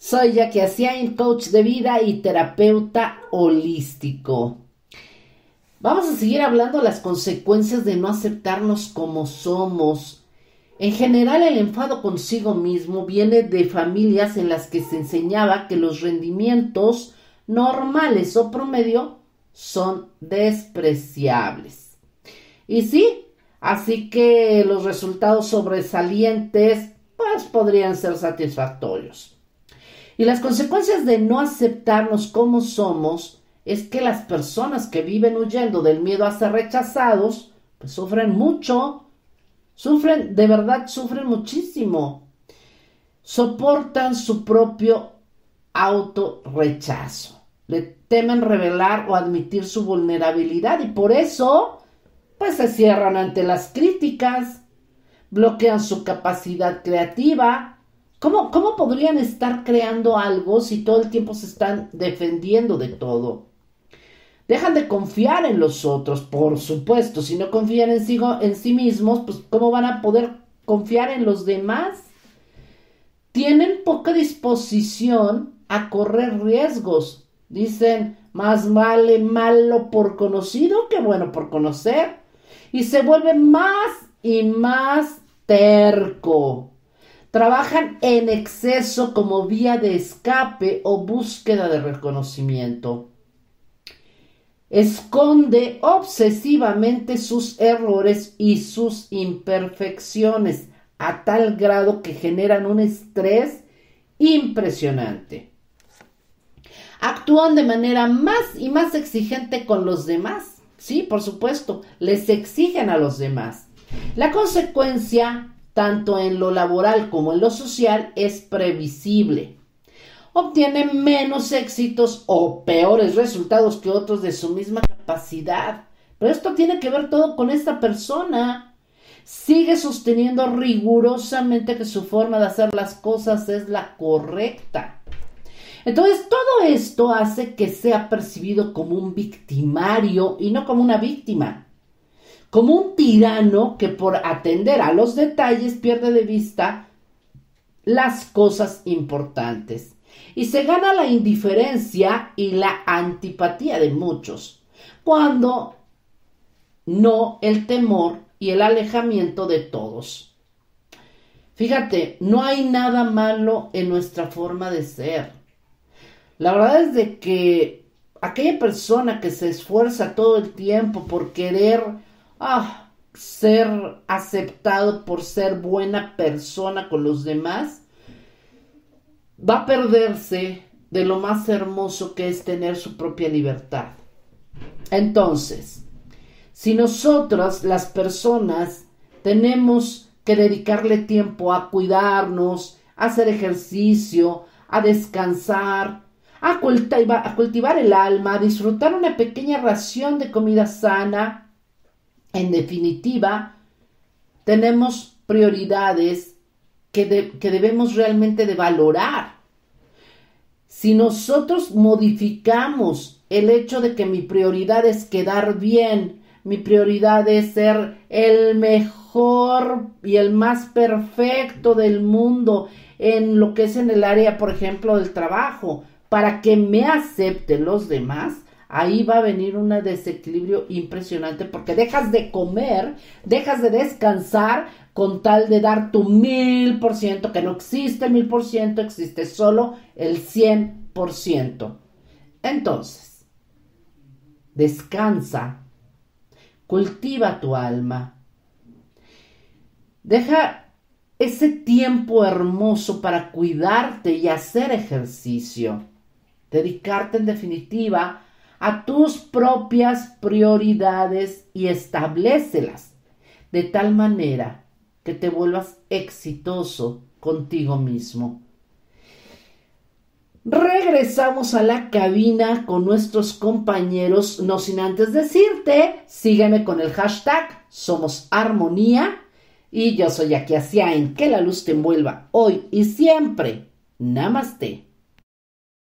Soy Jackie Asiain, coach de vida y terapeuta holístico. Vamos a seguir hablando de las consecuencias de no aceptarnos como somos. En general, el enfado consigo mismo viene de familias en las que se enseñaba que los rendimientos normales o promedio son despreciables. Y sí, así que los resultados sobresalientes pues podrían ser satisfactorios. Y las consecuencias de no aceptarnos como somos es que las personas que viven huyendo del miedo a ser rechazados, pues sufren mucho, de verdad sufren muchísimo. Soportan su propio autorrechazo. Le temen revelar o admitir su vulnerabilidad y por eso, pues se cierran ante las críticas, bloquean su capacidad creativa. ¿Cómo podrían estar creando algo si todo el tiempo se están defendiendo de todo? Dejan de confiar en los otros, por supuesto. Si no confían en sí mismos, pues ¿cómo van a poder confiar en los demás? Tienen poca disposición a correr riesgos. Dicen, más vale malo por conocido que bueno por conocer. Y se vuelven más y más terco. Trabajan en exceso como vía de escape o búsqueda de reconocimiento. Esconde obsesivamente sus errores y sus imperfecciones a tal grado que generan un estrés impresionante. Actúan de manera más y más exigente con los demás. Sí, por supuesto, les exigen a los demás. La consecuencia, tanto en lo laboral como en lo social, es previsible. Obtienen menos éxitos o peores resultados que otros de su misma capacidad. Pero esto tiene que ver todo con esta persona. Sigue sosteniendo rigurosamente que su forma de hacer las cosas es la correcta. Entonces, todo esto hace que sea percibido como un victimario y no como una víctima. Como un tirano que por atender a los detalles pierde de vista las cosas importantes. Y se gana la indiferencia y la antipatía de muchos, cuando no el temor y el alejamiento de todos. Fíjate, no hay nada malo en nuestra forma de ser. La verdad es de que aquella persona que se esfuerza todo el tiempo por querer ser aceptado, por ser buena persona con los demás, va a perderse de lo más hermoso que es tener su propia libertad. Entonces, si nosotras, las personas, tenemos que dedicarle tiempo a cuidarnos, a hacer ejercicio, a descansar, a cultivar el alma, a disfrutar una pequeña ración de comida sana, en definitiva, tenemos prioridades que debemos realmente de valorar. Si nosotros modificamos el hecho de que mi prioridad es quedar bien, mi prioridad es ser el mejor y el más perfecto del mundo en lo que es en el área, por ejemplo, del trabajo, para que me acepten los demás, ahí va a venir un desequilibrio impresionante porque dejas de comer, dejas de descansar con tal de dar tu 1000%, que no existe el 1000%, existe solo el 100%. Entonces, descansa, cultiva tu alma, deja ese tiempo hermoso para cuidarte y hacer ejercicio, dedicarte en definitiva a tus propias prioridades y establécelas de tal manera que te vuelvas exitoso contigo mismo. Regresamos a la cabina con nuestros compañeros, no sin antes decirte, sígueme con el hashtag Somos Armonía y yo soy Jackie Asiain, que la luz te envuelva hoy y siempre. Namaste.